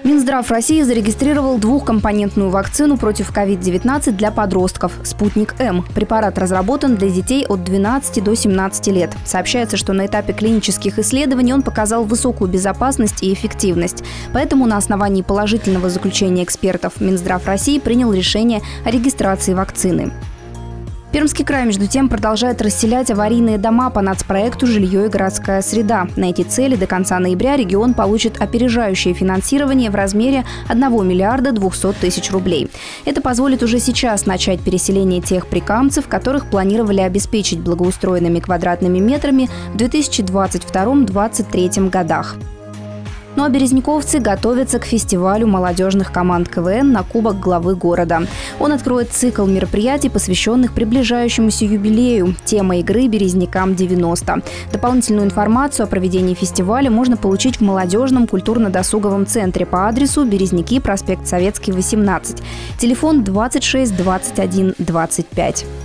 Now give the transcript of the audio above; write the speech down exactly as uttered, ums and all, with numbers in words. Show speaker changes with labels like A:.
A: Минздрав России зарегистрировал двухкомпонентную вакцину против ковид девятнадцать для подростков «Спутник М». Препарат разработан для детей от двенадцати до семнадцати лет. Сообщается, что на этапе клинических исследований он показал высокую безопасность и эффективность. Поэтому на основании положительного заключения экспертов Минздрав России принял решение о регистрации вакцины. Пермский край, между тем, продолжает расселять аварийные дома по нацпроекту «Жилье и городская среда». На эти цели до конца ноября регион получит опережающее финансирование в размере одного миллиарда двухсот тысяч рублей. Это позволит уже сейчас начать переселение тех прикамцев, которых планировали обеспечить благоустроенными квадратными метрами в две тысячи двадцать втором — две тысячи двадцать третьем годах. Ну а березняковцы готовятся к фестивалю молодежных команд КВН на Кубок главы города. Он откроет цикл мероприятий, посвященных приближающемуся юбилею. Тема игры «Березнякам девяносто». Дополнительную информацию о проведении фестиваля можно получить в молодежном культурно-досуговом центре по адресу Березняки, проспект Советский, восемнадцать. Телефон двадцать шесть двадцать один двадцать пять.